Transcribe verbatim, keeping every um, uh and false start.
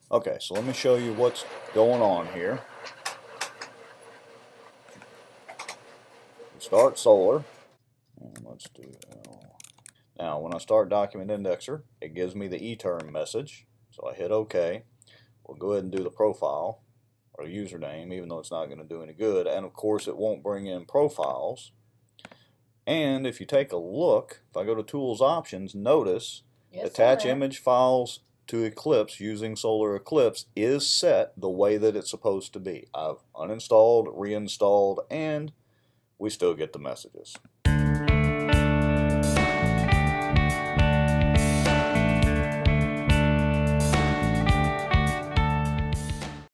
Okay, so let me show you what's going on here. Start solar, and let's do L. Now when I start document indexer, it gives me the eTerm message, so I hit OK. We'll go ahead and do the profile or username, even though it's not going to do any good, and of course it won't bring in profiles. And if you take a look, if I go to Tools Options, notice yes, attach image files to Eclipse using Solar Eclipse is set the way that it's supposed to be. I've uninstalled, reinstalled, and we still get the messages.